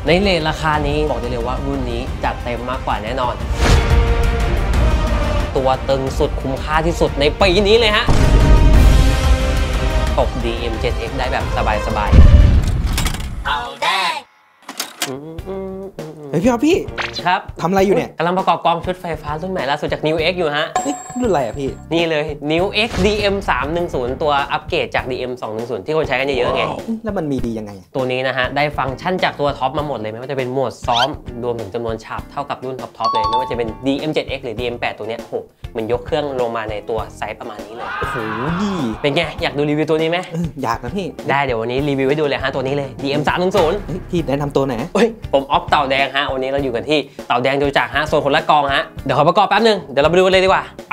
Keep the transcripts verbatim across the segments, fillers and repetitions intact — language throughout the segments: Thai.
ในเรทราคานี้บอกได้เลยว่ารุ่นนี้จัดเต็มมากกว่าแน่นอนตัวตึงสุดคุ้มค่าที่สุดในปีนี้เลยฮะตบ ดี เอ็ม เจ็ด เอ็กซ์ ได้แบบสบายๆเอาได้เฮ้ยพี่ครับพี่ครับทำอะไรอยู่เนี่ยกำลังประกอบกองชุดไฟฟ้ารุ่นใหม่ล่าสุดจาก นิว เอ็กซ์ อยู่ฮะรุ่นอะไรอ่ะพี่นี่เลย นิว เอ็กซ์ ดี เอ็ม สามหนึ่งศูนย์ ตัวอัปเกรดจาก ดี เอ็ม สองหนึ่งศูนย์ ที่คนใช้กันเยอะๆไงแล้วมันมีดียังไงตัวนี้นะฮะได้ฟังก์ชันจากตัวท็อปมาหมดเลยไม่ว่าจะเป็นโหมดซ้อมรวมถึงจำนวนฉากเท่ากับรุ่นท็อปๆเลยไม่ว่าจะเป็น ดี เอ็ม เจ็ด เอ็กซ์ หรือ ดี เอ็ม แปด ตัวเนี้ยโหมันยกเครื่องลงมาในตัวไซส์ประมาณนี้เลยโอ้โหเป็นไงอยากดูรีวิวตัวนี้ไหมอยากนะพี่ได้เดี๋ยววันนี้รีวิวให้ดูเลยฮะตัวนี้เลย ดี เอ็ม สามหนึ่งศูนย์พี่แนะนำตัวไหนเฮ้ยผมออฟเต่าแดงฮะวันนี้เราอยู่กันที่เต่าแดงจตุจักรฮะโซนคนละกองฮะเดี๋ยวขอประกอบแป๊บนึงเดี๋ยวเราไปดูกันเลยดีกว่าไป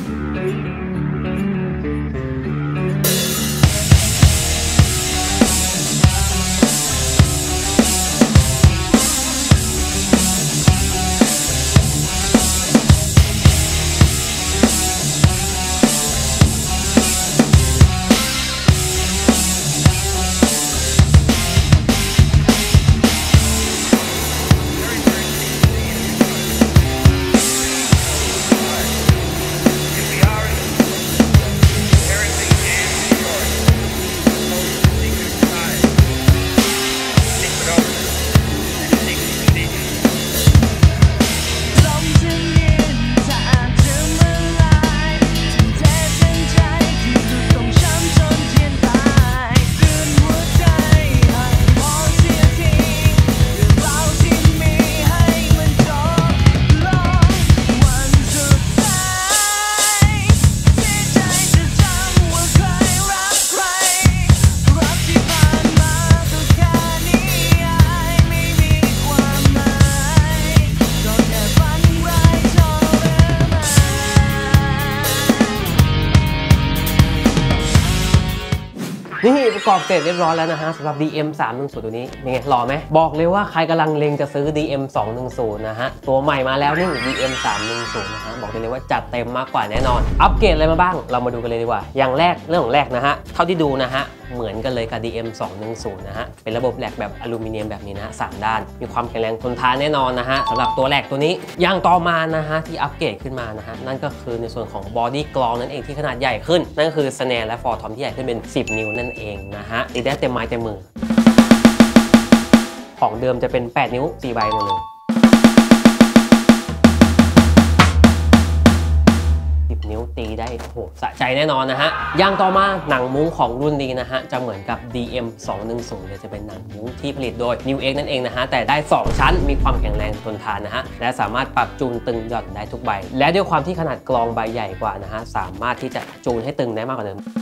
นี่ประกอบเสร็จเรียบร้อยแล้วนะฮะสำหรับ ดี เอ็ม สามหนึ่งศูนย์ ตัวนี้เป็นไงหล่อไหมบอกเลยว่าใครกำลังเล็งจะซื้อ ดี เอ็ม สองหนึ่งศูนย์ นะฮะตัวใหม่มาแล้วนี่ ดี เอ็ม สามหนึ่งศูนย์ นะฮะบอกได้เลยว่าจัดเต็มมากกว่าแน่นอนอัปเกรดอะไรมาบ้างเรามาดูกันเลยดีกว่าอย่างแรกเรื่องของแรกนะฮะเท่าที่ดูนะฮะเหมือนกันเลยกับ ดี เอ็ม สองหนึ่งศูนย์ นะฮะเป็นระบบแหลกแบบอลูมิเนียมแบบนี้นะฮะสามด้านมีความแข็งแรงทนทานแน่นอนนะฮะสำหรับตัวแหลกตัวนี้อย่างต่อมานะฮะที่อัปเกรดขึ้นมานะฮะนั่นก็คือในส่วนของบอดี้กรองนั่นเองที่ขนาดใหญ่ขึ้นนั่นก็คือสแนร์และฟอร์ทอมที่ใหญ่ขึ้นเป็นสิบนิ้วนั่นเองนะฮะติดได้เต็มไม้เต็มมือของเดิมจะเป็นแปดนิ้วสี่ใบหมดเลยสิบนิ้วตีได้โหสะใจแน่นอนนะฮะอย่างต่อมาหนังมุ้งของรุ่นนี้นะฮะจะเหมือนกับ ดี เอ็ม สองหนึ่งศูนย์ เลยจะเป็นหนังมุ้งที่ผลิตโดย นิว เอ็กซ์ นั่นเองนะฮะแต่ได้สองชั้นมีความแข็งแรงทนทานนะฮะและสามารถปรับจูนตึงหย่อนได้ทุกใบและด้วยความที่ขนาดกรองใบใหญ่กว่านะฮะสามารถที่จะจูนให้ตึงได้มากกว่าเดิม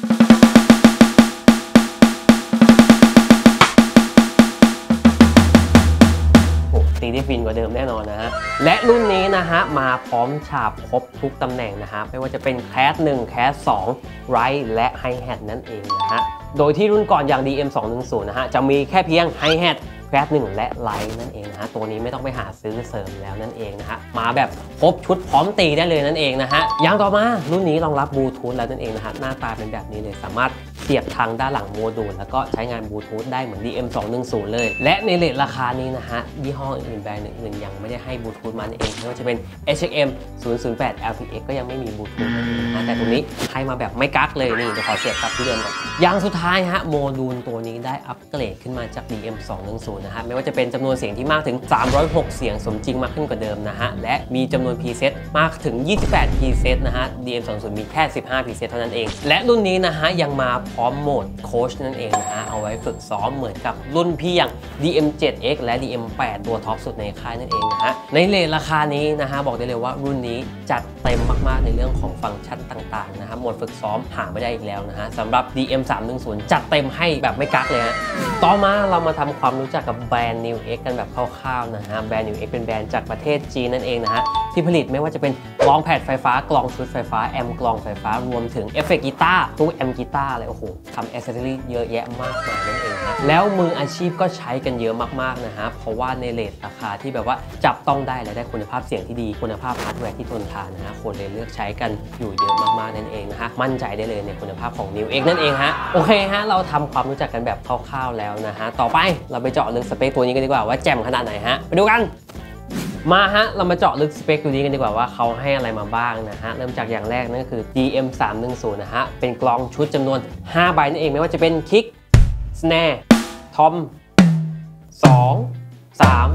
ตีได้ฟินกว่าเดิมแน่นอนนะฮะและรุ่นนี้นะฮะมาพร้อมฉาบครบทุกตำแหน่งนะฮะไม่ว่าจะเป็นแคสหนึ่งแคสสองไรท์และไฮแฮทนั่นเองนะฮะโดยที่รุ่นก่อนอย่าง ดี เอ็ม สองหนึ่งศูนย์ นะฮะจะมีแค่เพียงไฮแฮทแคสหนึ่งและไลท์นั่นเองนะฮะตัวนี้ไม่ต้องไปหาซื้อเสริมแล้วนั่นเองนะฮะมาแบบครบชุดพร้อมตีได้เลยนั่นเองนะฮะอย่างต่อมารุ่นนี้รองรับบลูทูธแล้วนั่นเองนะฮะหน้าตาเป็นแบบนี้เลยสามารถเสียบทางด้านหลังโมดูลแล้วก็ใช้งานบลูทูธได้เหมือน ดี เอ็ม สองหนึ่งศูนย์ เลยและในเรทราคานี้นะฮะยี่ห้ออื่นแบรนด์อื่นยังไม่ได้ให้บลูทูธมาเองไม่ว่าจะเป็น เอช เอ็ม ศูนย์ ศูนย์ แปด แอล ที เอ็กซ์ ก็ยังไม่มีบลูทูธนะแต่ตรงนี้ให้มาแบบไม่กักเลยนี่เดี๋ยวขอเสียบกลับที่เดิมก่อนอย่างสุดท้ายฮะโมดูลตัวนี้ได้อัปเกรดขึ้นมาจาก ดี เอ็ม สองหนึ่งศูนย์ นะฮะไม่ว่าจะเป็นจำนวนเสียงที่มากถึงสามร้อยหกเสียงสมจริงมากขึ้นกว่าเดิมนะฮะและมีจำนวน preset มากถึงยี่สิบแปด preset นะฮะ ดี เอ็ม สองหนึ่งศูนย์ มีแค่สิบห้า preset เท่านั้นเองและรุ่นนี้นะฮะยังมาพร้อมโหมดโค้ชนั่นเองนะฮะเอาไว้ฝึกซ้อมเหมือนกับรุ่นพี่อย่าง ดี เอ็ม เจ็ด เอ็กซ์ และ ดี เอ็ม แปด ตัวท็อปสุดในค่ายนั่นเองนะฮะในเรทราคานี้นะฮะบอกได้เลยว่ารุ่นนี้จัดเต็มมากๆในเรื่องของฟังก์ชันต่างๆนะฮะโหมดฝึกซ้อมหาไม่ได้อีกแล้วนะฮะสำหรับ ดี เอ็ม สามหนึ่งศูนย์ จัดเต็มให้แบบไม่กักเลยฮะต่อมาเรามาทำความรู้จักกับแบรนด์ นิว เอ็กซ์ กันแบบคร่าวๆนะฮะแบรนด์ นิว เอ็กซ์ เป็นแบรนด์จากประเทศจีนนั่นเองนะฮะที่ผลิตไม่ว่าจะเป็นกลองแผ่นไฟฟ้ากลองชุดไฟฟ้าแอมป์กลองไฟฟ้ารวมถึงเอฟเฟกต์กีตาร์ทุกแอมป์กีตาร์อะไรโอ้โหทำแอคเซสซอรี่เยอะแยะมากมายนั่นเองนะแล้วมืออาชีพก็ใช้กันเยอะมากๆนะฮะเพราะว่าในเรทราคาที่แบบว่าจับต้องได้และได้คุณภาพเสียงที่ดีคุณภาพฮาร์ดแวร์ที่ทนทานนะฮะคนเลยเลือกใช้กันอยู่เยอะมากๆนั่นเองนะฮะมั่นใจได้เลยในคุณภาพของ นิว เอ็กซ์ นั่นเองฮะโอเคฮะเราทำความรู้จักกันแบบคร่าวๆแล้วนะฮะต่อไปเราไปเจาะลึกสเปคตัวนี้กันดีกว่าว่าแจ่มขนาดไหนฮะไปดูกันมาฮะเรามาเจาะลึกสเปคตัวนี้กันดีกว่าว่าเขาให้อะไรมาบ้างนะฮะเริ่มจากอย่างแรกนั่นก็คือ ดี เอ็ม สามหนึ่งศูนย์ นะฮะเป็นกลองชุดจำนวนห้าใบนั่นเองไม่ว่าจะเป็นคิกสแนร์ทอมสอง สาม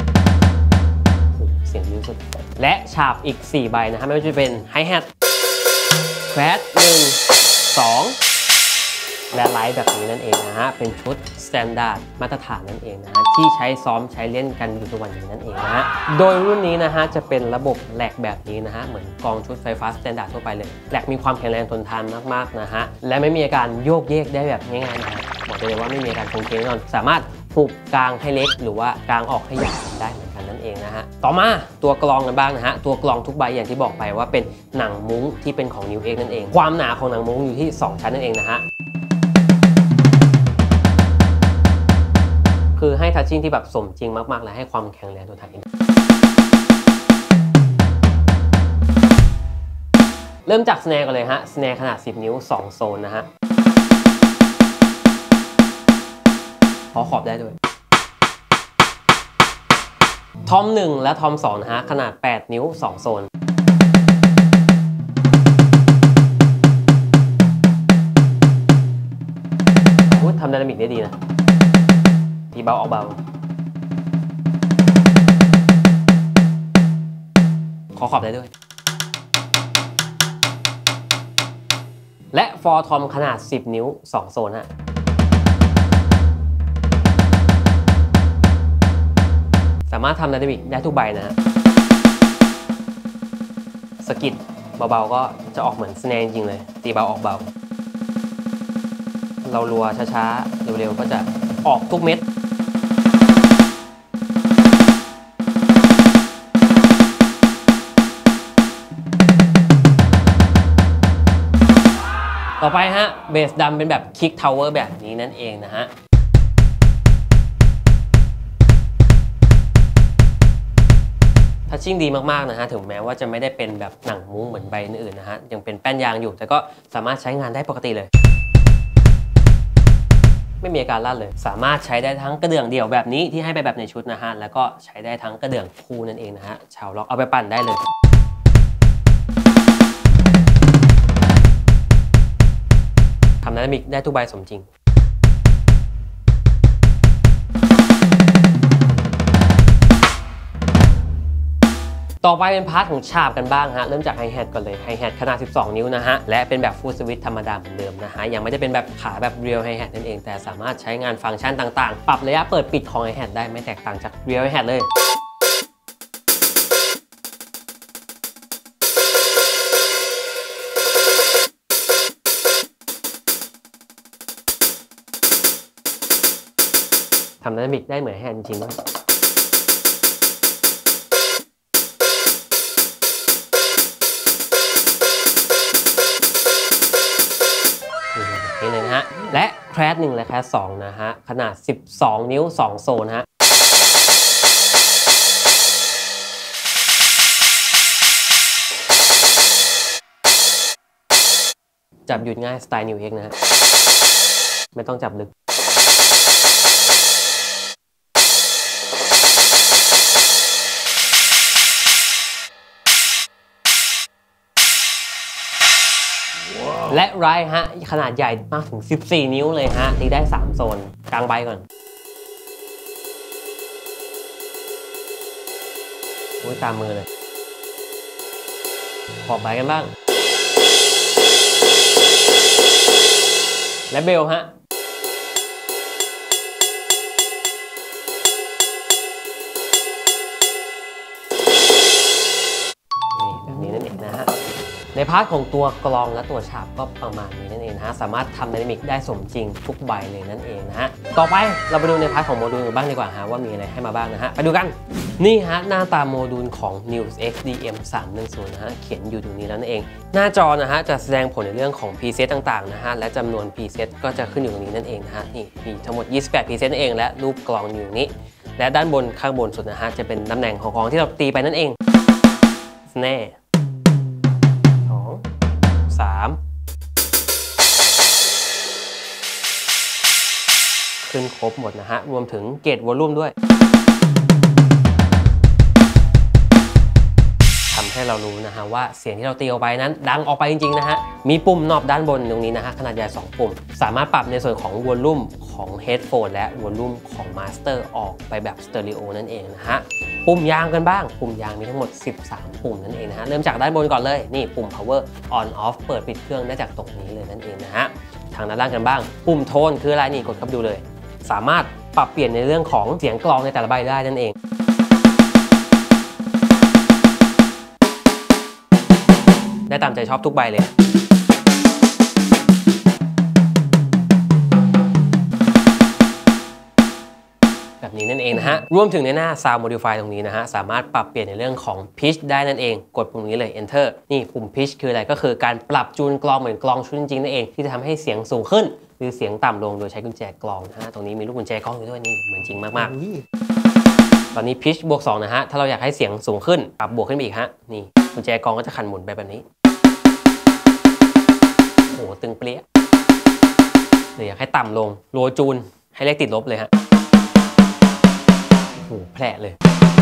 เสียงดีสุดและฉาบอีกสี่ใบนะฮะไม่ว่าจะเป็นไฮแฮทแครดหนึ่ง สองและไลท์แบบนี้นั่นเองนะฮะเป็นชุดสแตนดาร์ดมาตรฐานนั่นเองนะฮะที่ใช้ซ้อมใช้เล่นกันอยู่ทุกวันนี้นั่นเองนะฮะโดยรุ่นนี้นะฮะจะเป็นระบบแหลกแบบนี้นะฮะเหมือนกองชุดไฟฟ้าสแตนดาร์ดทั่วไปเลยแหลกมีความแข็งแรงทนทานมากๆนะฮะและไม่มีอาการโยกเยกได้แบบง่ายๆนะบอกเลยว่าไม่มีอาการคงเคแน่นอนสามารถหุบกลางให้เล็กหรือว่ากลางออกให้ใหญ่ได้เหมือนกันนั่นเองนะฮะต่อมาตัวกลองกันบ้างนะฮะตัวกลองทุกใบอย่างที่บอกไปว่าเป็นหนังมุ้งที่เป็นของ นิว เอ็กซ์ นั่นเองความหนาของหนังมุ้งอยู่ที่สองชั้นนั่นเองนะฮะคือให้ทัชชิ่งที่แบบสมจริงมากๆและให้ความแข็งแรงตัวทานเริ่มจากสแนร์กันเลยฮะสแนร์ขนาดสิบนิ้วสองโซนนะฮะขอขอบได้ด้วยทอมหนึ่งและทอมสองนะฮะขนาดแปดนิ้วสองโซนทำไดนามิกได้ดีนะทีเบาออกเบาขอขอบได้ด้วยและฟอร์ทอมขนาดสิบนิ้วสองโซนฮะสามารถทำไดนามิกได้ทุกใบนะฮะสกิดเบาๆก็จะออกเหมือนสแนร์จริงเลยตีเบาออกเบาเรารัวช้าๆเร็วๆก็จะออกทุกเม็ดต่อไปฮะเบสดำเป็นแบบคิกทาวเวอร์แบบนี้นั่นเองนะฮะทัชชิ่งดีมากๆนะฮะถึงแม้ว่าจะไม่ได้เป็นแบบหนังมุ้งเหมือนใบอื่นๆนะฮะยังเป็นแป้นยางอยู่แต่ก็สามารถใช้งานได้ปกติเลยไม่มีอาการลั่นเลยสามารถใช้ได้ทั้งกระเดื่องเดี่ยวแบบนี้ที่ให้ไปแบบในชุดนะฮะแล้วก็ใช้ได้ทั้งกระเดื่องคู่นั่นเองนะฮะชาวล็อกเอาไปปั่นได้เลยทำไดนามิกได้ทุกใบสมจริงต่อไปเป็นพาร์ทของฉาบกันบ้างฮะเริ่มจากไฮแฮทก่อนเลยไฮแฮทขนาดสิบสองนิ้วนะฮะและเป็นแบบฟูลสวิตช์ธรรมดาเหมือนเดิมนะฮะยังไม่ได้เป็นแบบขาแบบเรียลไฮแฮทนั่นเองแต่สามารถใช้งานฟังก์ชันต่างๆปรับระยะเปิดปิดของไฮแฮทได้ไม่แตกต่างจากเรียลไฮแฮทเลยทำไดนามิกได้เหมือนไฮแฮทจริงๆด้วยนี่เลยนะฮะและแครดหนึ่งและแครดสองนะฮะขนาดสิบสองนิ้วสองโซนฮะจับหยุดง่ายสไตล์ นิว เอ็กซ์ นะฮะไม่ต้องจับลึกและไรฮะขนาดใหญ่มากถึงสิบสี่นิ้วเลยฮะตีได้สามโซนกลางใบก่อนโอ้ยตามมือเลยขอบใบกันบ้างและเบลฮะนี่แบบนี้นั่นเองนะฮะในพาร์ทของตัวกลองและตัวฉาบก็ประมาณนี้นั่นเองนะฮะสามารถทำไดนามิกได้สมจริงทุกใบเลยนั่นเองนะฮะต่อไปเราไปดูในพาร์ทของโมดูลกันบ้างดีกว่าฮะว่ามีอะไรให้มาบ้างนะฮะไปดูกันนี่ฮะหน้าตาโมดูลของ NewsX ดี เอ็ม สามหนึ่งศูนย์ นะฮะเขียนอยู่ตรงนี้แล้วนั่นเองหน้าจอนะฮะจะแสดงผลในเรื่องของ preset ต่างๆนะฮะและจำนวน preset ก็จะขึ้นอยู่ตรงนี้นั่นเองนะฮะนี่มีทั้งหมดยี่สิบแปด preset นั่นเองและรูปกลองอยู่นี้และด้านบนข้างบนสุดนะฮะจะเป็นตำแหน่งของกลองที่เราตีไปนั่นเอง snare สอง สามขึ้นครบหมดนะฮะรวมถึงเกจวอลลุ่มด้วยทำให้เรารู้นะฮะว่าเสียงที่เราตีออกไปนั้นดังออกไปจริงๆนะฮะมีปุ่มนอบด้านบนตรงนี้นะฮะขนาดใหญ่สองปุ่มสามารถปรับในส่วนของวอลลุ่มของเฮดโฟนและวอลลุ่มของมาสเตอร์ออกไปแบบสเตอริโอนั่นเองนะฮะปุ่มยางกันบ้างปุ่มยางมีทั้งหมดสิบสามปุ่มนั่นเองนะฮะเริ่มจากด้านบนก่อนเลยนี่ปุ่ม power on off เปิดปิดเครื่องได้จากตรงนี้เลยนั่นเองนะฮะทางด้านล่างกันบ้างปุ่มโทนคืออะไรนี่กดเข้าไปดูเลยสามารถปรับเปลี่ยนในเรื่องของเสียงกลองในแต่ละใบได้นั่นเองได้ตามใจชอบทุกใบเลยแบบนี้นั่นเองนะฮะรวมถึงในหน้า Sound Modify ตรงนี้นะฮะสามารถปรับเปลี่ยนในเรื่องของ Pitch ได้นั่นเองกดปุ่มนี้เลย Enter นี่ปุ่ม Pitch คืออะไรก็คือการปรับจูนกลองเหมือนกลองชุดจริงๆนั่นเองที่จะทำให้เสียงสูงขึ้นหรือเสียงต่ำลงโดยใช้กุญแจกลองนะฮะตรงนี้มีลูกกุญแจกลองอยู่ด้วยนี่เหมือนจริงมากๆตอนนี้ Pitch บวกสองนะฮะถ้าเราอยากให้เสียงสูงขึ้นปรับบวกขึ้นไปอีกฮะนี่กุญแจกลองก็จะขันหมุนไปแบบนี้โอ้โหตึงเปรี้ยหรืออยากให้ต่ำลงโลจูนให้เลขติดลบเลยฮะโอ้โหแผลเลย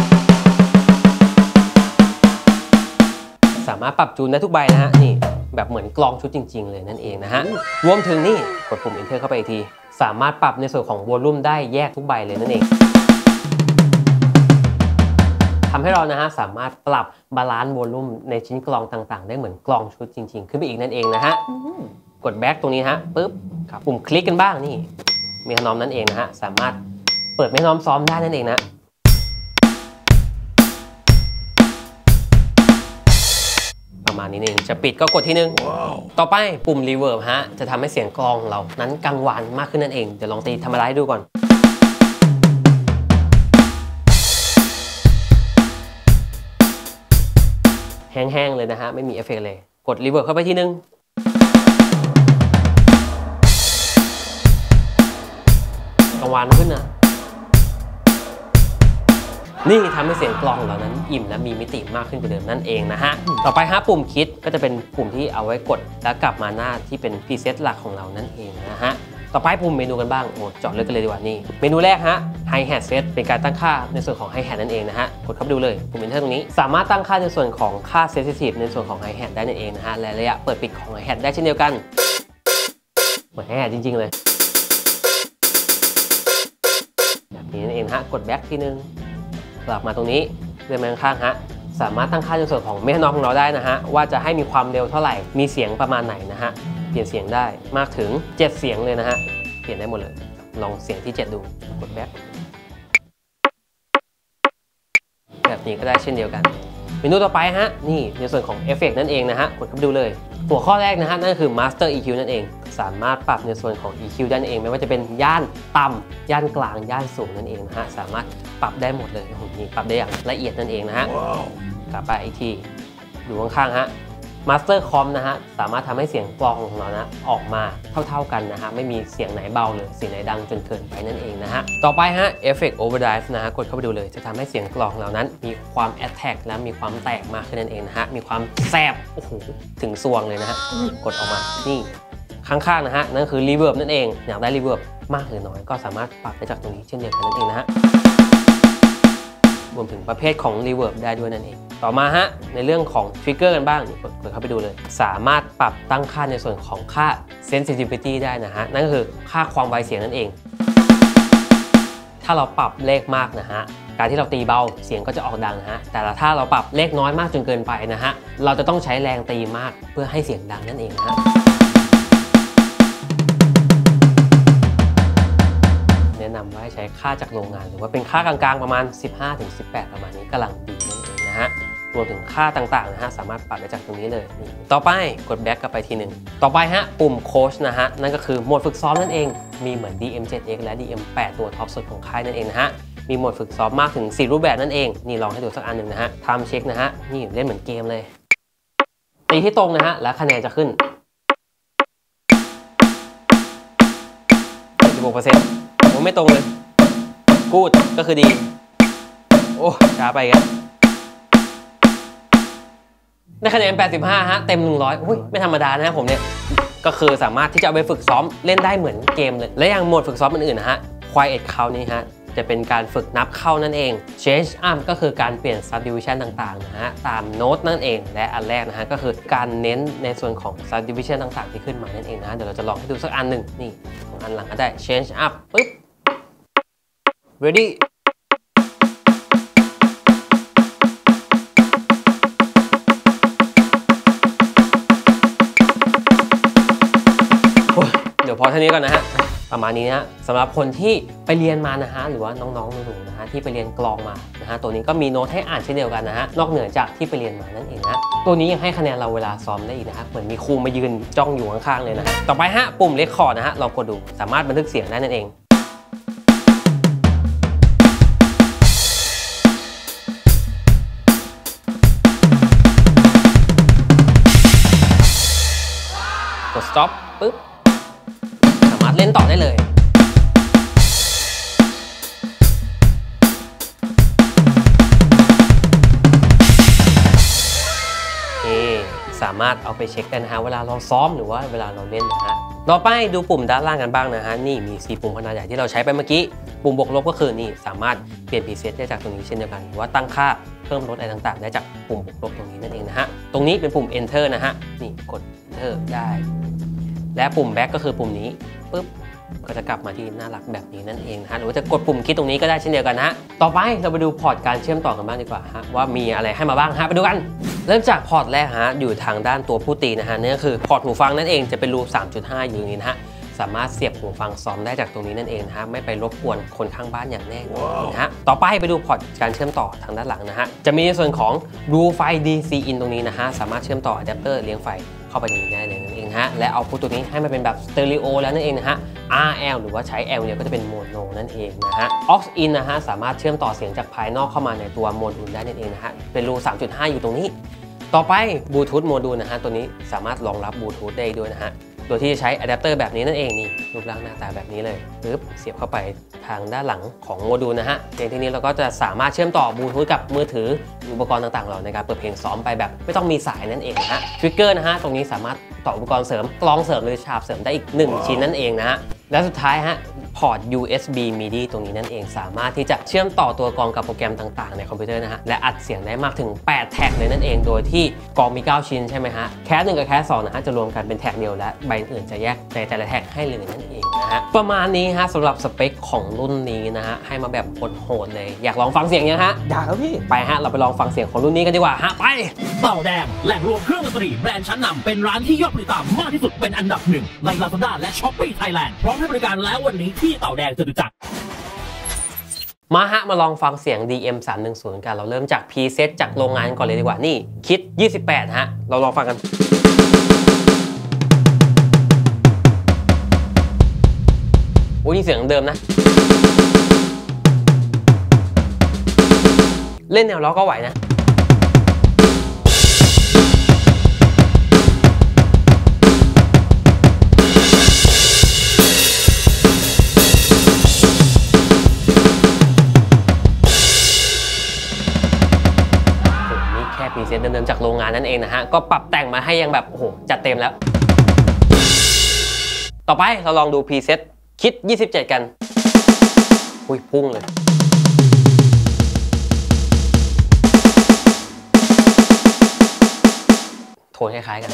สามารถปรับจูนได้ทุกใบนะฮะนี่แบบเหมือนกลองชุดจริงๆเลยนั่นเองนะฮะรวมถึงนี่กดปุ่ม Enter เข้าไปอีกทีสามารถปรับในส่วนของวอลลุ่มได้แยกทุกใบเลยนั่นเองทำให้เรานะฮะสามารถปรับบาลานซ์วอลลุ่มในชิ้นกลองต่างๆได้เหมือนกลองชุดจริงๆขึ้นไปอีกนั่นเองนะฮะกดแบ็กตรงนี้ฮะปึ๊บครับปุ่มคลิกกันบ้างนี่เมทานอมนั่นเองนะฮะสามารถเปิดเมทานอมซ้อมได้นั่นเองนะประมาณนี้เองจะปิดก็กดทีนึง wow. ต่อไปปุ่ม Reverb ฮะจะทำให้เสียงกลองของเรานั้นกังวานมากขึ้นนั่นเองเดี๋ยวลองตีธรรมดาให้ดูก่อนแห้งๆเลยนะฮะไม่มีเอฟเฟกต์เลยกด Reverb เข้าไปทีนึงกังวานขึ้นนะนี่ทำให้เสียงกลองของเรานั้นอิ่มและมีมิติมากขึ้นกว่าเดิมนั่นเองนะฮะต่อไปฮะปุ่มคิดก็จะเป็นปุ่มที่เอาไว้กดแล้วกลับมาหน้าที่เป็นพรีเซตหลักของเรานั่นเองนะฮะต่อไปปุ่มเมนูกันบ้างโอ้เจาะลึกกันเลยดีกว่านี่เมนูแรกฮะ Hi Hat Set เป็นการตั้งค่าในส่วนของ Hi Hat นั่นเองนะฮะกดเข้าไปดูเลยปุ่ม Enter ตรงนี้สามารถตั้งค่าในส่วนของค่า Sensitive ในส่วนของ Hi Hat ได้นั่นเองนะฮะและระยะเปิดปิดของ Hi Hat ได้เช่นเดียวกันเหมือน Hi Hat จริงๆเลยแบบนี้นั่นเองฮะกด Back ทีนึงกลับมาตรงนี้เลื่อนมาข้างๆฮะสามารถตั้งค่าในส่วนของเมทานอมของเราได้นะฮะว่าจะให้มีความเร็วเท่าไหร่มีเสียงประมาณไหนนะฮะเปลี่ยนเสียงได้มากถึงเจ็ดเสียงเลยนะฮะเปลี่ยนได้หมดเลยลองเสียงที่เจ็ดดูกดแบ็คแบบนี้ก็ได้เช่นเดียวกันเมนูต่อไปฮะนี่ในส่วนของเอฟเฟกต์นั่นเองนะฮะกดเข้าไปดูเลยหัวข้อแรกนะฮะนั่นคือ Master อี คิว นั่นเองสามารถปรับในส่วนของ อี คิว ได้นั่นเองไม่ว่าจะเป็นย่านต่ำย่านกลางย่านสูงนั่นเองนะฮะสามารถปรับได้หมดเลยนี่ปรับได้อย่างละเอียดนั่นเองนะฮะ wow. กลับไปอีกทีดูข้างๆฮะ Master Com นะฮะสามารถทำให้เสียงกลองของเรานะออกมาเท่าๆกันนะฮะไม่มีเสียงไหนเบาเลยเสียงไหนดังจนเกินไปนั่นเองนะฮะต่อไปฮะ Effect Overdrive นะฮะกดเข้าไปดูเลยจะทำให้เสียงกลองของเรานั้นมีความ Attack และมีความแตกมากขึ้นนั่นเองนะฮะมีความแสบโอ้โหถึงซวงเลยนะฮะกดออกมานี่ข้างๆนะฮะนั่นคือ Reverb นั่นเองอยากได้ Reverb มากหรือน้อยก็สามารถปรับได้จากตรงนี้เช่นเดียวกันนั่นเองนะฮะรวมถึงประเภทของ Reverb ได้ด้วยนั่นเองต่อมาฮะในเรื่องของ Trigger กันบ้างกดกดเข้าไปดูเลยสามารถปรับตั้งค่าในส่วนของค่า Sensitivity ได้นะฮะนั่นก็คือค่าความไวเสียงนั่นเองถ้าเราปรับเลขมากนะฮะการที่เราตีเบาเสียงก็จะออกดังนะฮะแต่ถ้าเราปรับเลขน้อยมากจนเกินไปนะฮะเราจะต้องใช้แรงตีมากเพื่อให้เสียงดังนั่นเองนะฮะแนะนำว่าให้ใช้ค่าจากโรงงานหรือว่าเป็นค่ากลางๆประมาณ สิบห้าถึงสิบแปด ประมาณนี้กำลังดีนั่นเองนะฮะรวมถึงค่าต่างๆนะฮะสามารถปรับได้จากตรงนี้เลยนี่ต่อไปกดแบ็กกลับไปทีหนึ่งต่อไปฮะปุ่มโค้ชนะฮะนั่นก็คือโหมดฝึกซ้อมนั่นเองมีเหมือน ดี เอ็ม เซเว่น เอ็กซ์ และ ดี เอ็ม แปด ตัวท็อปสุดของค่ายนั่นเองนะฮะมีโหมดฝึกซ้อมมากถึงสี่รูปแบบนั่นเองนี่ลองให้ดูสักอันหนึ่งนะฮะไทม์เช็คนะฮะนี่เล่นเหมือนเกมเลยตีที่ตรงนะฮะแล้วคะแนนจะขึ้น สิบหกเปอร์เซ็นต์ ผมไม่ตรงเลยกูดก็คือดีโอ้ช้าไปกันได้คะแนนแปดสิบห้าฮะเต็มหนึ่งร้อยอุ้ยไม่ธรรมดานะผมเนี่ยก็คือสามารถที่จะเอาไปฝึกซ้อมเล่นได้เหมือนเกมเลยและอย่างโหมดฝึกซ้อมอื่นๆนะฮะ Quiet Count นี้ฮะจะเป็นการฝึกนับเข้านั่นเอง Change Up ก็คือการเปลี่ยน Subdivision ต่างๆนะฮะตามโน้ตนั่นเองและอันแรกนะฮะก็คือการเน้นในส่วนของ Subdivision ต่างๆที่ขึ้นมานั่นเองนะเดี๋ยวเราจะลองให้ดูสักอันหนึ่งนี่ของอันหลังก็ได้ Change Up ปึ๊บ Readyเดี๋ยวพอเท่านี้ก่อนนะฮะประมาณนี้นะฮะสำหรับคนที่ไปเรียนมานะฮะหรือว่าน้องๆหนูๆนะฮะที่ไปเรียนกลองมานะฮะตัวนี้ก็มีโน้ตให้อ่านเช่นเดียวกันนะฮะนอกเหนือจากที่ไปเรียนมานั่นเองนะตัวนี้ยังให้คะแนนเราเวลาซ้อมได้อีกนะฮะเหมือนมีครูมายืนจ้องอยู่ข้างๆเลยนะฮะต่อไปฮะปุ่มเรคคอร์ดนะฮะลองกดดูสามารถบันทึกเสียงได้นั่นเองกด stop ปึ๊บสามารถเล่นต่อได้เลยสามารถเอาไปเช็คกันนะฮะเวลาเราซ้อมหรือว่าเวลาเราเล่นนะฮะต่อไปดูปุ่มด้านล่างกันบ้างนะฮะนี่มีสี่ปุ่มขนาดใหญ่ที่เราใช้ไปเมื่อกี้ปุ่มบวกลบก็คือนี่สามารถเปลี่ยนพรีเซตได้จากตรงนี้เช่นเดียวกันหรือว่าตั้งค่าเพิ่มลดอะไรต่างๆได้จากปุ่มบวกลบตรงนี้นั่นเองนะฮะตรงนี้เป็นปุ่ม enter นะฮะนี่กด enter ได้และปุ่ม back ก็คือปุ่มนี้ปึ๊บก็จะกลับมาที่น่ารักแบบนี้นั่นเองนะฮะหรือว่าจะกดปุ่มคลิกตรงนี้ก็ได้เช่นเดียวกันนะฮะต่อไปเราไปดูพอร์ตการเชื่อมต่อกันบ้างดีกว่าฮะว่ามีอะไรให้มาบ้างฮะไปดูกันเริ่มจากพอร์ตแรกฮะอยู่ทางด้านตัวผู้ตีนะฮะนี่ก็คือพอร์ตหูฟังนั่นเองจะเป็นรู สามจุดห้า อยู่ตรงนี้นะฮะสามารถเสียบหูฟังซ้อมได้จากตรงนี้นั่นเองนะฮะไม่ไปรบกวนคนข้างบ้านอย่างแน่นอนนะฮะต่อไปไปดูพอร์ตการเชื่อมต่อทางด้านหลังนะฮะจะมีในส่วนของรูไฟ ดี ซี In ตรงนี้นะฮะสามารถเชื่อมต่ออะแดปเตอร์เลี้ยงไฟเข้าไปนี้ได้เลยนั่นเองฮะและเอาพุทตัวนี้ให้มันเป็นแบบสเตอริโอแล้วนั่นเองนะฮะ อาร์ แอล หรือว่าใช้ L เนี่ยก็จะเป็นโมโนนั่นเองนะฮะ aux in นะฮะสามารถเชื่อมต่อเสียงจากภายนอกเข้ามาในตัวโมดูลได้นั่นเองนะฮะเป็นรู สามจุดห้า อยู่ตรงนี้ต่อไปบลูทูธโมดูลนะฮะตัวนี้สามารถรองรับบลูทูธได้ด้วยนะฮะโดยที่จะใช้อะแดปเตอร์แบบนี้นั่นเองนี่รูปร่างหน้าตาแบบนี้เลยปึ๊บเสียบเข้าไปทางด้านหลังของโมดูลนะฮะในที่นี้เราก็จะสามารถเชื่อมต่อบลูทูธกับมือถืออุปกรณ์ต่างๆเราในการเปิดเพลงซ้อมไปแบบไม่ต้องมีสายนั่นเองนะฮะทริกเกอร์นะฮะตรงนี้สามารถต่ออุปกรณ์เสริมกลองเสริมหรือฉาบเสริมได้อีกหนึ่งชิ้นนั่นเองนะฮะและสุดท้ายฮะพอร์ต ยู เอส บี มิดิ ตรงนี้นั่นเองสามารถที่จะเชื่อมต่อตัวกลองกับโปรแกรมต่างๆในคอมพิวเตอร์นะฮะและอัดเสียงได้มากถึงแปดแท็กเลยนั่นเองโดยที่กลองมีเก้าชิ้นใช่ไหมฮะแคสหนึ่งกับแคสสองนะฮะจะรวมกันเป็นแท็กเดียวและใบอื่นจะแยกในแต่ละแท็กให้เลยนั่นเองนะฮะประมาณนี้ฮะสำหรับสเปคของรุ่นนี้นะฮะให้มาแบบโหดๆเลยอยากลองฟังเสียงยังฮะอยากครับพี่ไปฮะเราไปลองฟังเสียงของรุ่นนี้กันดีกว่าฮะไปเต่าแดงแหล่งรวมเครื่องดนตรีแบรนด์ชั้นนำเป็นร้านที่ยอดผู้ติดตามมากที่สุดเป็นอันดับหนึ่งใน Lazada และ Shopee Thailand พร้อมให้บริการแล้ววันนี้ที่เต่าแดงจตุจักรมาฮะมาลองฟังเสียง ดี เอ็ม สามหนึ่งศูนย์ กันเราเริ่มจากพรีเซตจากโรงงานก่อนเลยดีกว่านี่คิดยี่สิบแปดฮะเราลองฟังกันโอ้ยเสียงเดิมนะเล่นแนวล็อกก็ไหวนะพรีเซตเดิมๆจากโรงงานนั่นเองนะฮะก็ปรับแต่งมาให้ยังแบบโอ้โหจัดเต็มแล้วต่อไปเราลองดูพรีเซตคิดยี่สิบเจ็ดกันอุ้ยพุ่งเลยโทนคล้ายๆกัน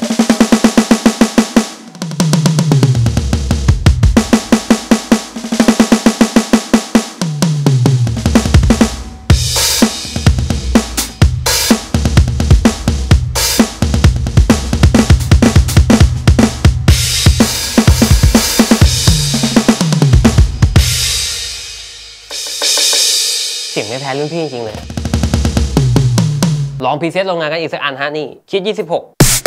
เสียงไม่แพ้รุ่นพี่จริงๆเลยลองพรีเซตโรงงานกันอีกสักอันฮะนี่คิดยี่สิบหก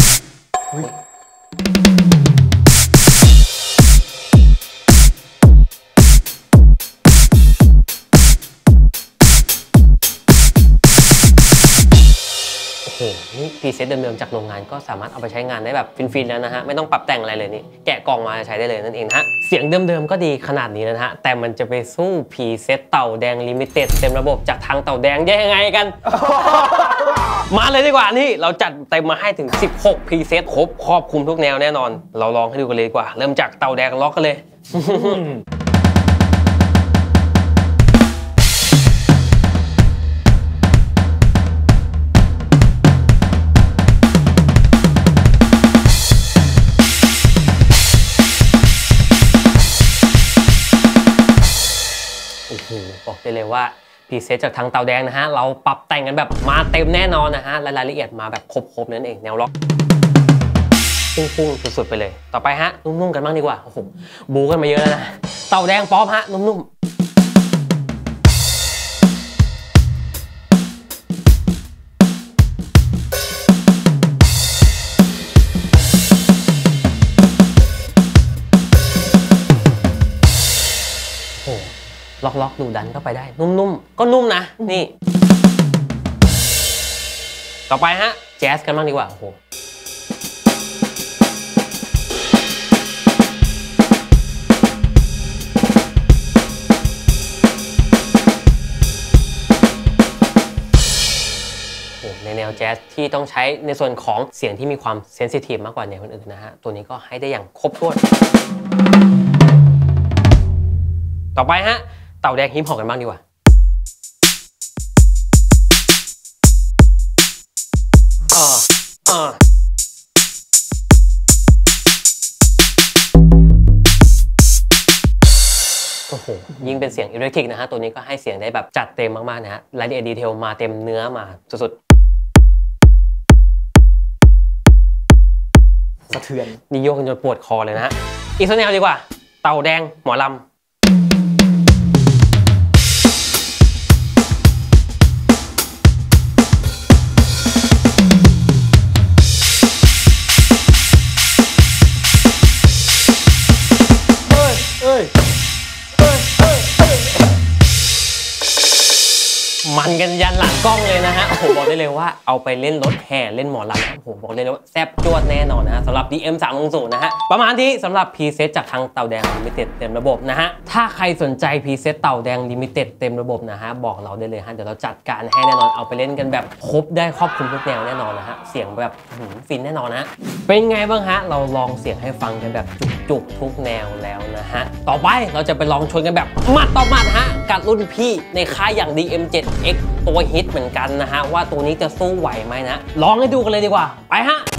โอ้โหนี่พรีเซตเดิมๆจากโรงงานก็สามารถเอาไปใช้งานได้แบบฟินๆแล้วนะฮะไม่ต้องปรับแต่งอะไรเลยนี่แกะกล่องมาใช้ได้เลยนั่นเองนะฮะเสียงเดิมๆก็ดีขนาดนี้นะฮะแต่มันจะไปสู้พรีเซตเต่าแดงลิมิเต็ดเต็มระบบจากทางเต่าแดงได้ยังไงกัน มาเลยดีกว่านี่เราจัดเต็มมาให้ถึงสิบหกพรีเซตครบครอบคลุมทุกแนวแน่นอนเราลองให้ดูกันเลยดีกว่าเริ่มจากเต่าแดงล็อกกันเลย โอ้โหบอกได้เลยว่าพรีเซตจากทางเตาแดงนะฮะเราปรับแต่งกันแบบมาเต็มแน่นอนนะฮะและรายละเอียดมาแบบครบๆนั่นเองแนวล็อกพุ่งๆสุดๆไปเลยต่อไปฮะนุ่มๆกันบ้างดีกว่าโอ้โหบูกันมาเยอะแล้วนะเตาแดงป๊อปฮะนุ่มๆโอ้ล็อกๆดูดันเข้าไปได้นุ่มๆก็นุ่มนะนี่ต่อไปฮะแจ๊สกันบ้างดีกว่าโอ้โหในแนวแจ๊สที่ต้องใช้ในส่วนของเสียงที่มีความเซนซิทีฟมากกว่าแนวอื่นๆนะฮะตัวนี้ก็ให้ได้อย่างครบถ้วนต่อไปฮะเต่าแดงฮิปฮอปกันบ้างดีกว่าเออเออโอ้โหยิ่งเป็นเสียงอิเล็กทริกนะฮะตัวนี้ก็ให้เสียงได้แบบจัดเต็มมากๆนะฮะรายละเอียดดีเทลมาเต็มเนื้อมาสุดๆสะเทือนนี่โยกจนปวดคอเลยนะฮะอีกสักแนวดีกว่าเต่าแดงหมอลำมันกันยันหลังกล้องเลยนะฮะโอ้โหบอกได้เลยว่าเอาไปเล่นรถแห่เล่นหมอลำโอ้โหบอกได้เลยว่าแซ่บจวดแน่นอนนะฮะสำหรับ ดี เอ็ม สามหนึ่งศูนย์ นะฮะประมาณที่สำหรับพรีเซตจากทางเต่าแดงลิมิเต็ดเต็มระบบนะฮะถ้าใครสนใจพรีเซตเต่าแดงลิมิเต็ดเต็มระบบนะฮะบอกเราได้เลยฮะเดี๋ยวเราจัดการให้แน่นอนเอาไปเล่นกันแบบครบได้ครอบคลุมทุกแนวแน่นอนนะฮะเสียงแบบฟินแน่นอนนะเป็นไงบ้างฮะเราลองเสียงให้ฟังกันแบบจุกๆทุกแนวแล้วนะฮะต่อไปเราจะไปลองชนกันแบบหมัดต่อหมัดฮะกับรุ่นพี่ในค่ายอย่าง ดี เอ็ม เซเอ็กซ์ ตัวฮิตเหมือนกันนะฮะว่าตัวนี้จะสู้ไหวไหมนะลองให้ดูกันเลยดีกว่าไปฮะ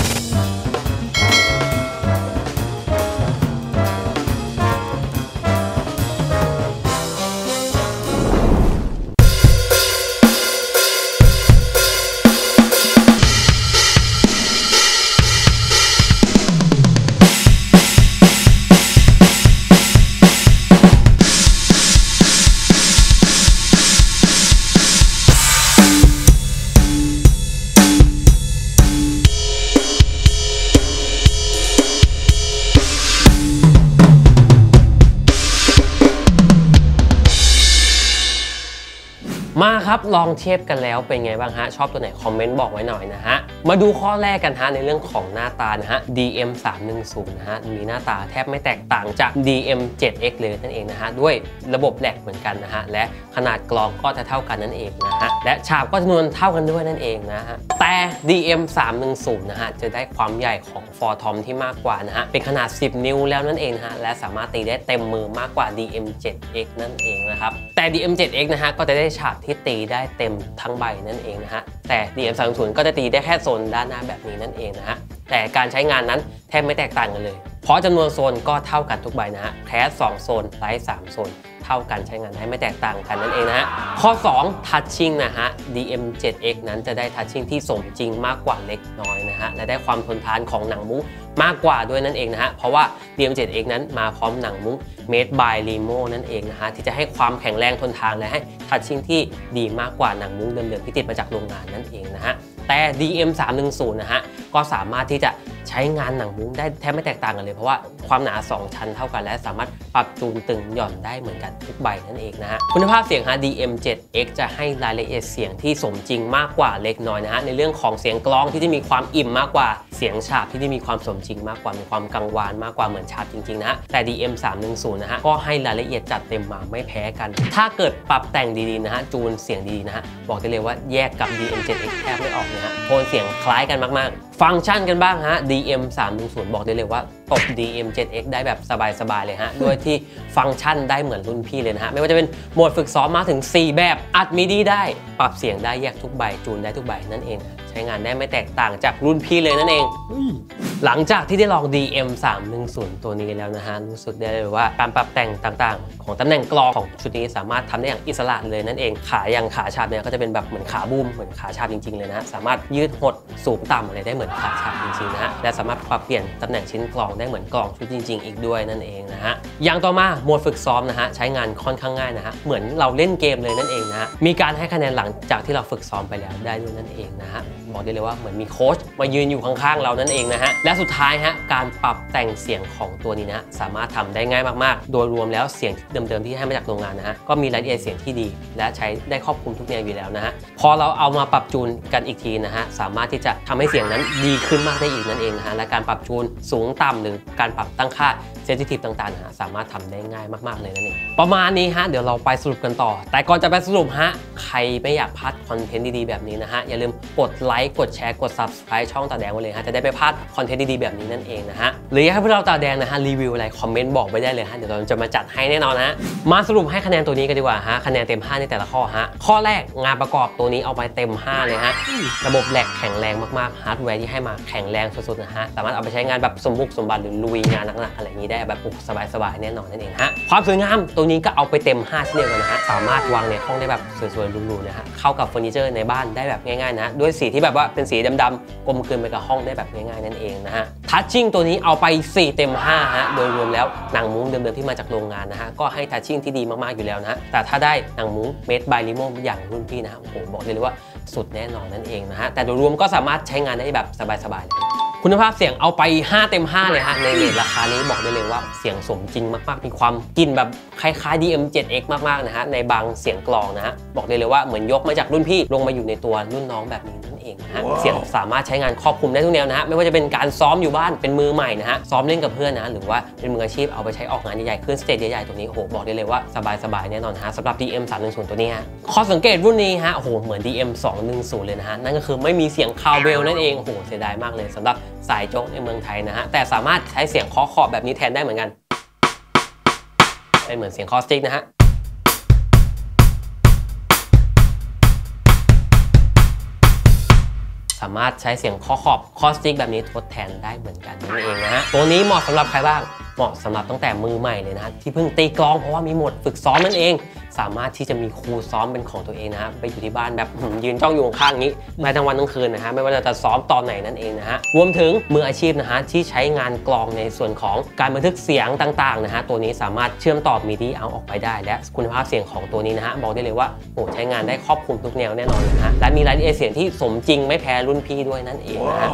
มาครับลองเทียบกันแล้วเป็นไงบ้างฮะชอบตัวไหนคอมเมนต์บอกไว้หน่อยนะฮะมาดูข้อแรกกันฮะในเรื่องของหน้าตานะฮะ ดี เอ็ม สามหนึ่งศูนย์ นะฮะมีหน้าตาแทบไม่แตกต่างจาก ดี เอ็ม เซเอ็กซ์ เลยนั่นเองนะฮะด้วยระบบแหลกเหมือนกันนะฮะและขนาดกลองก็จะเท่ากันนั่นเองนะฮะและฉาบก็จำนวนเท่ากันด้วยนั่นเองนะฮะแต่ ดี เอ็ม สามหนึ่งศูนย์ นะฮะจะได้ความใหญ่ของฟอร์ทอมที่มากกว่านะฮะเป็นขนาดสิบนิ้วแล้วนั่นเองนะฮะและสามารถตีได้เต็มมือมากกว่า ดี เอ็ม เซเอ็กซ์ นั่นเองนะครับแต่ ดี เอ็ม เซเอ็กซ์ นะฮะก็จะได้ฉาบที่ตีได้เต็มทั้งใบนั่นเองนะฮะแต่ ดี เอ็ม สามหนึ่งศูนย์ ก็จะตีได้แค่โซนด้านหน้าแบบนี้นั่นเองนะฮะแต่การใช้งานนั้นแทบไม่แตกต่างกันเลยเพราะจำนวนโซนก็เท่ากันทุกใบนะฮะแคสสองโซนไลท์สามโซนเท่ากันใช้งานได้ไม่แตกต่างกันนั่นเองนะฮะข้อสอง Touching นะฮะ ดี เอ็ม เซเว่น เอ็กซ์ นั้นจะได้ Touching ที่สมจริงมากกว่าเล็กน้อยนะฮะและได้ความทนทานของหนังมุ้งมากกว่าด้วยนั่นเองนะฮะเพราะว่า ดี เอ็ม เซเว่น เอ็กซ์ นั้นมาพร้อมหนังมุ้ง Made by Limo นั่นเองนะฮะที่จะให้ความแข็งแรงทนทานและให้ Touching ที่ดีมากกว่าหนังมุ้งเดิมๆที่ติดมาจากโรงงานนั่นเองนะฮะแต่ ดี เอ็ม สามหนึ่งศูนย์ นะฮะก็สามารถที่จะใช้งานหนังมุ้งได้แทบไม่แตกต่างกันเลยเพราะว่าความหนาสองชั้นเท่ากันและสามารถปรับจูนตึงหย่อนได้เหมือนกันทุกใบนั่นเองนะฮะคุณภาพเสียงฮะ ดี เอ็ม เซเว่น เอ็กซ์ จะให้รายละเอียดเสียงที่สมจริงมากกว่าเล็กน้อยนะฮะในเรื่องของเสียงกลองที่จะมีความอิ่มมากกว่าเสียงฉาบที่ได้มีความสมจริงมากกว่ามีความกังวานมากกว่าเหมือนฉาบจริงๆนะฮะแต่ ดี เอ็ม สามหนึ่งศูนย์ นะฮะก็ให้รายละเอียดจัดเต็มมาไม่แพ้กันถ้าเกิดปรับแต่งดีๆนะฮะจูนเสียงดีๆนะฮะบอกได้เลยว่าแยกกับ ดี เอ็ม เซเว่น เอ็กซ์ แทบไม่ออกนะฮะโทนเสียงคล้ายกันมากๆฟังก์ชันกันบ้างฮะ ดี เอ็ม สามหนึ่งศูนย์ บอกได้เลยว่าตบ ดี เอ็ม เซเว่น เอ็กซ์ ได้แบบสบายๆเลยฮะด้วยที่ฟังก์ชันได้เหมือนรุ่นพี่เลยนะฮะไม่ว่าจะเป็นโหมดฝึกซ้อมมาถึงสี่แบบอัดมิดีได้ปรับเสียงได้แยกทุกใบจูนได้ทุกใบนั่นเองใช้งานได้ไม่แตกต่างจากรุ่นพี่เลยนั่นเองหลังจากที่ได้ลอง ดี เอ็ม สามหนึ่งศูนย์ ตัวนี้แล้วนะฮะรู้สึกได้เลยว่าการปรับแต่งต่างๆของตำแหน่งกลองของชุดนี้สามารถทำได้อย่างอิสระเลยนั่นเองขาอย่างขาฉาบเนี่ยก็จะเป็นแบบเหมือนขาบูมเหมือนขาฉาบจริงๆเลยนะสามารถยืดหดสูงต่ำอะไรได้เหมือนขาฉาบจริงๆนะฮะและสามารถปรับเปลี่ยนตำแหน่งชิ้นกลองได้เหมือนกลองชุดจริงๆอีกด้วยนั่นเองนะฮะอย่างต่อมาโหมดฝึกซ้อมนะฮะใช้งานค่อนข้างง่ายนะฮะเหมือนเราเล่นเกมเลยนั่นเองนะฮะมีการให้คะแนนหลังจากที่เราฝึกซ้อมไปแล้วได้ด้วยนั่นเองนะฮะบอกได้เลยว่าเหมือนมีโค้ชมายืนอยู่ข้างๆเรานั่นเองนะฮะและสุดท้ายฮะการปรับแต่งเสียงของตัวนี้นะสามารถทำได้ง่ายมากๆโดยรวมแล้วเสียงเดิมๆที่ให้มาจากโรงงานนะฮะก็มีรายละเอียดเสียงที่ดีและใช้ได้ครอบคลุมทุกแนวอยู่แล้วนะฮะพอเราเอามาปรับจูนกันอีกทีนะฮะสามารถที่จะทำให้เสียงนั้นดีขึ้นมากได้อีกนั่นเองนะฮะและการปรับจูนสูงต่ำหรือการปรับตั้งค่าเซนซิทีฟต่างๆนะฮะสามารถทำได้ง่ายมากๆเลยนั่นเองประมาณนี้ฮะเดี๋ยวเราไปสรุปกันต่อแต่ก่อนจะไปสรุปฮะใครไม่อยากพลาดคอนเทนต์ดีๆแบบนี้นะฮะอย่าลืมกดไลค์กดแชร์กด ซับสไครบ์ ช่องตาแดงไว้เลยฮะจะได้ไม่พลาดคอนเทนต์ดีๆแบบนี้นั่นเองนะฮะหรืออยากให้พวกเราตาแดงนะฮะรีวิวอะไรคอมเมนต์บอกไว้ได้เลยฮะเดี๋ยวเราจะมาจัดให้แน่นอนนะฮะมาสรุปให้คะแนนตัวนี้กันดีกว่าฮะคะแนนเต็มห้าในแต่ละข้อฮะข้อแรกงานประกอบตัวนี้เอาไปเต็มห้าเลยฮะระบบแหลกแข็งแรงมากๆฮาร์ดแวร์ที่ให้มาแข็งแรงสุดๆนะฮะสามารถเอาไปใช้งานแบบสมบุกสมบัติหรือลุยงานหนักๆอะไรอย่างนี้ได้แบบปุกสบายๆแน่นอนนั่นเองฮะความสวยงามตัวนี้ก็เอาไปเต็มห้าเช่นเดียวกันนะฮะสามารถวางในห้องได้แบบสวยๆหรูๆนะฮะเข้ากับเฟอร์นิเจอร์ในบ้านได้แบบง่ายๆนะด้วยสีที่แบบว่าเป็นสีดำๆกลมกลืนไปกับห้องได้แบบง่ายๆนั่นเองนะฮะทัชชิ่งตัวนี้เอาไปสี่เต็มห้าฮะโดยรวมแล้วหนังมุ้งเดิมๆที่มาจากโรงงานนะฮะก็ให้ทัชชิ่งที่ดีมากๆอยู่แล้วนะฮะแต่ถ้าได้หนังมุ้ง Made by Limo อย่างรุ่นพี่นะฮะโอ้โหบอกเลยว่าสุดแน่นอนนั่นเองนะฮะแต่โดยรวมก็สามารถใช้งานได้แบบสบายๆเลยคุณภาพเสียงเอาไปห้าเต็มห้าเลยฮะในเรทราคานี้บอกได้เลยว่าเสียงสมจริงมากๆมีความกลิ่นแบบคล้ายๆ ดี เอ็ม เซเว่น เอ็กซ์ มากๆนะฮะในบางเสียงกลองนะฮะบอกได้เลยว่าเหมือนยกมาจากรุ่นพี่ลงมาอยู่ในตัวรุ่นน้องแบบนี้นั่นเองนะฮะ wow. เสียงสามารถใช้งานครอบคลุมได้ทุกแนวนะฮะไม่ว่าจะเป็นการซ้อมอยู่บ้านเป็นมือใหม่นะฮะซ้อมเล่นกับเพื่อนนะหรือว่าเป็นมืออาชีพเอาไปใช้ออกงานใหญ่ๆขึ้นสเตจใหญ่ๆตัวนี้โอ้โหบอกได้เลยว่าสบายๆแน่นอนฮะสำหรับ ดี เอ็ม สามหนึ่งศูนย์ ตัวนี้ฮะข้อสังเกตรุ่นนี้ฮะโอ้โหเหมือน ดี เอ็ม สองหนึ่งศูนย์ เลยนะฮะนั่นก็คือไม่มีเสียงคาวเบลนั่นเองโอ้โหเสียดายมากเลยสำหรับสายโจ๊กในเมืองไทยนะฮะแต่สามารถใช้เสียงเคาะขอบแบบนี้แทนได้เหมือนกันเป็นเหมือนเสียงคอสติกนะฮะสามารถใช้เสียงเคาะขอบคอสติกแบบนี้ทดแทนได้เหมือนกันนั่นเองนะฮะตัวนี้เหมาะสำหรับใครบ้างเหมาะสำหรับตั้งแต่มือใหม่เลยนะฮะที่เพิ่งตีกลองเพราะว่ามีโหมดฝึกซ้อมนั่นเองสามารถที่จะมีครูซ้อมเป็นของตัวเองนะฮะไปอยู่ที่บ้านแบบยืนจ้องอยู่ข้างนี้ได้ทั้งวันทั้งคืนนะฮะไม่ว่าจะซ้อมตอนไหนนั่นเองนะฮะรวมถึงมืออาชีพนะฮะที่ใช้งานกลองในส่วนของการบันทึกเสียงต่างๆนะฮะตัวนี้สามารถเชื่อมต่อมิดีเอาออกไปได้และคุณภาพเสียงของตัวนี้นะฮะบอกได้เลยว่าโอ้ใช้งานได้ครอบคลุมทุกแนวแน่นอนนะฮะและมีรายละเอียดเสียงที่สมจริงไม่แพ้รุ่นพี่ด้วยนั่นเองนะฮะ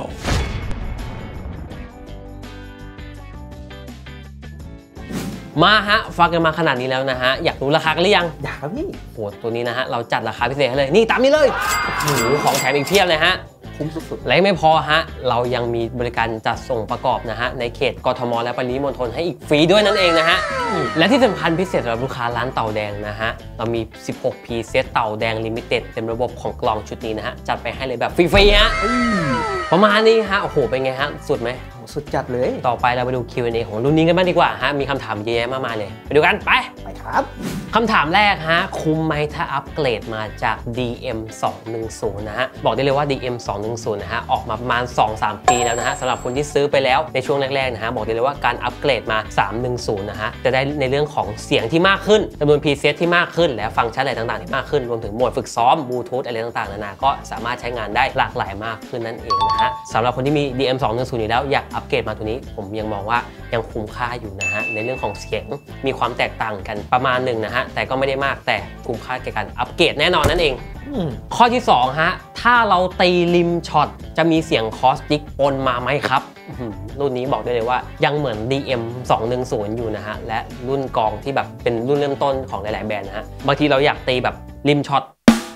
มาฮะฟังกันมาขนาดนี้แล้วนะฮะอยากรู้ราคากันหรือยังอยากครับพี่โหตัวนี้นะฮะเราจัดราคาพิเศษให้เลยนี่ตามนี้เลยโอ้โหของแถมอีกเพียบเลยฮะคุ้มสุดๆและไม่พอฮะเรายังมีบริการจัดส่งประกอบนะฮะในเขตกทมและปริมณฑลให้อีกฟรีด้วยนั่นเองนะฮะและที่สำคัญพิเศษสำหรับลูกค้าร้านเต่าแดงนะฮะเรามี สิบหก พี เซตเต่าแดงลิมิเต็ดเต็มระบบของกลองชุดนี้นะฮะจัดไปให้เลยแบบฟรีๆฮะประมาณนี้ฮะโอ้โหเป็นไงฮะสุดไหมสุดจัดเลยต่อไปเราไปดู คิว แอนด์ เอ ของรุ่นนี้กันบ้างดีกว่าฮะมีคำถามเยอะแยะมากมายเลยไปดูกันไปไปครับคำถามแรกฮะคุ้มไหมถ้าอัปเกรดมาจาก ดี เอ็ม สองหนึ่งศูนย์ นะฮะบอกได้เลยว่า ดี เอ็ม สองหนึ่งศูนย์ นะฮะออกมาประมาณ สองถึงสาม ปีแล้วนะฮะสำหรับคนที่ซื้อไปแล้วในช่วงแรกๆนะฮะบอกได้เลยว่าการอัปเกรดมา สามหนึ่งศูนย์ นะฮะจะได้ในเรื่องของเสียงที่มากขึ้นจำนวน preset ที่มากขึ้นและฟังก์ชันอะไรต่างๆที่มากขึ้นรวมถึงโหมดฝึกซ้อมบลูทูธอะไรต่างๆนานาก็สามารถใช้งานได้หลากหลายมากขึ้นนั่นเองนะฮะสำหรับคนที่มี ดี เอ็ม สองหนึ่งศูนย์ อยู่แล้วอยากอัปเกรดมาตัวนี้ผมยังมองว่ายังคุ้มค่าอยู่นะฮะในเรื่องของเสียงมีความแตกต่างกันประมาณหนึ่งนะฮะแต่ก็ไม่ได้มากแต่คุ้มค่าแก่การอัปเกรดแน่นอนนั่นเองข้อที่สองฮะถ้าเราตีริมช็อตจะมีเสียงคอสติกปนมาไหมครับรุ่นนี้บอกได้เลยว่ายังเหมือน ดี เอ็ม สองหนึ่งศูนย์ อยู่นะฮะและรุ่นกองที่แบบเป็นรุ่นเริ่มต้นของหลายๆแบรนด์นะฮะบางทีเราอยากตีแบบริมช็อต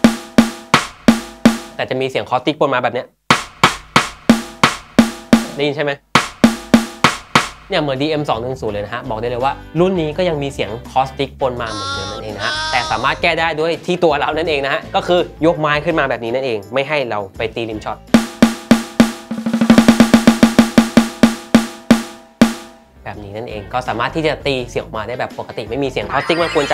แต่จะมีเสียงคอสติกปนมาแบบเนี้ยได้ยินใช่ไหมเนี่ยเหมือน ดี เอ็ม สองหนึ่งศูนย์ เลยนะฮะบอกได้เลยว่ารุ่นนี้ก็ยังมีเสียงคอสติกปนมาเหมือนเดิมนั่นเองนะฮะแต่สามารถแก้ได้ด้วยที่ตัวเรานั่นเองนะฮะก็คือยกไม้ขึ้นมาแบบนี้นั่นเองไม่ให้เราไปตีริมช็อตแบบนี้นั่นเองก็สามารถที่จะตีเสียงออกมาได้แบบปกติไม่มีเสียงคอสติกมากวนใจ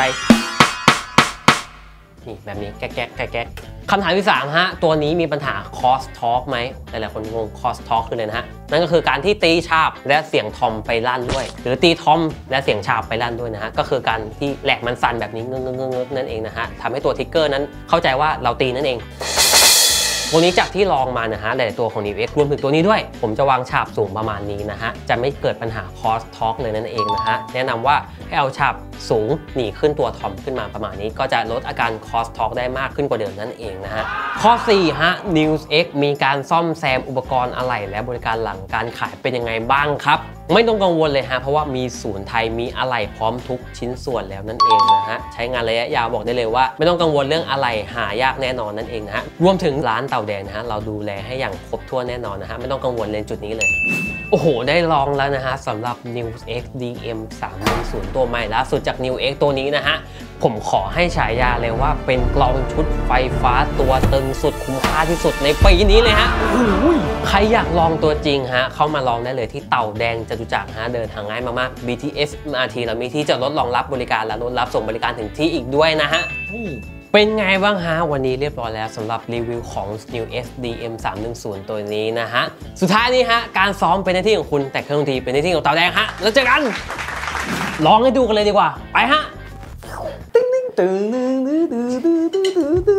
นี่แบบนี้แก๊กแก๊กแก๊กแก๊กคำถามที่สามฮะตัวนี้มีปัญหา cross talk ไหมหลายๆคนงง cross talk คืออะไรนะฮะนั่นก็คือการที่ตีฉาบและเสียงทอมไปลั่นด้วยหรือตีทอมและเสียงฉาบไปลั่นด้วยนะฮะก็คือการที่แหลกมันสั่นแบบนี้เงื้อๆๆนั่นเองนะฮะทำให้ตัวทิกเกอร์นั้นเข้าใจว่าเราตีนั่นเองตัวนี้จากที่ลองมานะฮะหลายๆตัวของ นิว เอ็กซ์ รวมถึงตัวนี้ด้วยผมจะวางฉาบสูงประมาณนี้นะฮะจะไม่เกิดปัญหา cross talk เลยนั่นเองนะฮะแนะนำว่าให้เอาฉาบสูงหนีขึ้นตัวทอมขึ้นมาประมาณนี้ก็จะลดอาการ cross talk ได้มากขึ้นกว่าเดิมนั่นเองนะฮะข้อสี่ฮะ นิว เอ็กซ์ มีการซ่อมแซมอุปกรณ์อะไหล่และบริการหลังการขายเป็นยังไงบ้างครับไม่ต้องกังวลเลยฮะเพราะว่ามีศูนย์ไทยมีอะไหล่พร้อมทุกชิ้นส่วนแล้วนั่นเองนะฮะใช้งานระยะยาวบอกได้เลยว่าไม่ต้องกังวลเรื่องอะไหล่หายากแน่นอนนั่นเองนะฮะรวมถึงร้านเต่าแดงนะฮะเราดูแลให้อย่างครบถ้วนแน่นอนนะฮะไม่ต้องกังวลในจุดนี้เลยโอ้โหได้ลองแล้วนะฮะสำหรับ นิว เอ็กซ์ ดี เอ็ม สามหนึ่งศูนย์ ตัวใหม่ล่าสุดจาก นิว เอ็กซ์ ตัวนี้นะฮะผมขอให้ฉายาเลยว่าเป็นกลองชุดไฟฟ้าตัวตึงสุดคุ้มค่าที่สุดในปีนี้เลยฮะใครอยากลองตัวจริงฮะเข้ามาลองได้เลยที่เต่าแดงจตุจักรฮะเดินทางง่ายมากๆ บี ที เอส เอ็ม อาร์ ที เรามีที่จอดรถรองรับบริการและรถรับส่งบริการถึงที่อีกด้วยนะฮะเป็นไงบ้างฮะวันนี้เรียบร้อยแล้วสำหรับรีวิวของ นิว เอ็กซ์ ดี เอ็ม สามหนึ่งศูนย์ ตัวนี้นะฮะสุดท้ายนี้ฮะการซ้อมเป็นหน้าที่ของคุณแต่เครื่องดนตรีเป็นหน้าที่ของเต่าแดงฮะแล้วเจอกันลองให้ดูกันเลยดีกว่าไปฮะตึ้งตึ้งตึ้งตึ้งตึ้งตึ้งตึ้งตึ้งตึ้ง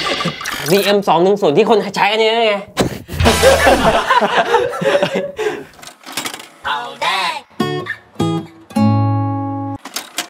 ดี เอ็ม สองหนึ่งศูนย์ ที่คนใช้กันเยอะไง